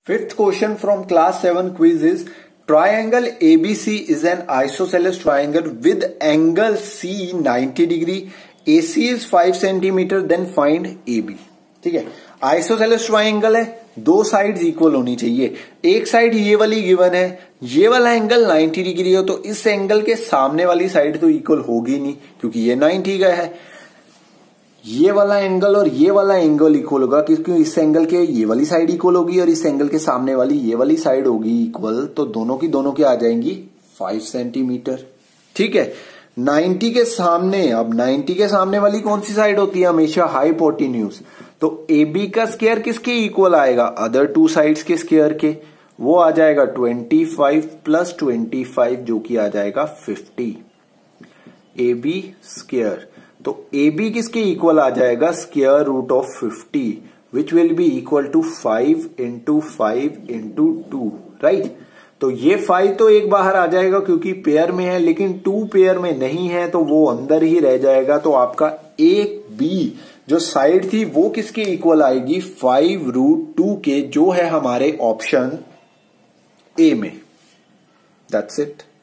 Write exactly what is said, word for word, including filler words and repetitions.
Fifth question from class seven quiz is triangle A B C is an isosceles triangle with angle C ninety degree. A C is five centimeter. Then find A B. ठीक है, isosceles triangle है, दो sides equal होनी चाहिए. एक side ये वाली given है, ये वाला एंगल नब्बे डिग्री हो तो इस एंगल के सामने वाली साइड तो इक्वल होगी नहीं क्योंकि ये नब्बे का है. ये वाला एंगल और ये वाला एंगल इक्वल होगा क्योंकि इस एंगल के ये वाली साइड इक्वल होगी और इस एंगल के सामने वाली ये वाली साइड होगी इक्वल. तो दोनों की दोनों की आ जाएंगी फाइव सेंटीमीटर. ठीक है, नब्बे के सामने, अब नब्बे के सामने वाली कौन सी साइड होती है? हमेशा हाइपोटेन्यूज. तो ए बी का स्क्वायर किसके इक्वल आएगा? अदर टू साइड्स के स्क्वायर के. वो आ जाएगा पच्चीस प्लस पच्चीस जो कि आ जाएगा पचास. ए बी स्क्वायर, तो ए बी किसके इक्वल आ जाएगा? Square root of fifty which will be equal to five into five into two. Right, तो ये फाइव तो एक बाहर आ जाएगा क्योंकि पेयर में है, लेकिन टू पेयर में नहीं है तो वो अंदर ही रह जाएगा. तो आपका एक बी जो साइड थी वो किसके इक्वल आएगी? फाइव रूट टू के, जो है हमारे ऑप्शन ए में. That's it.